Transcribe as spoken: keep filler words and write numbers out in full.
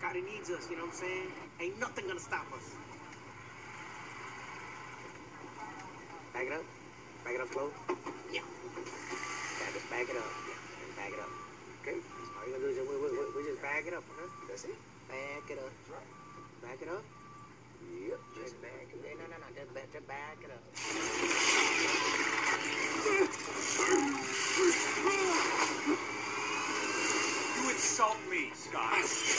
Cardi needs us, you know what I'm saying? Ain't nothing gonna stop us. Back it up. Back it up slow. Yeah. Back it, back it up. Yeah. And back it up. Okay? All you gonna do is just, we, we, we, we just back it up, okay? That's it. Back it up. Back it up. Yep. Just back it up. No, no, no. Just back, just back it up. You insult me, Scott.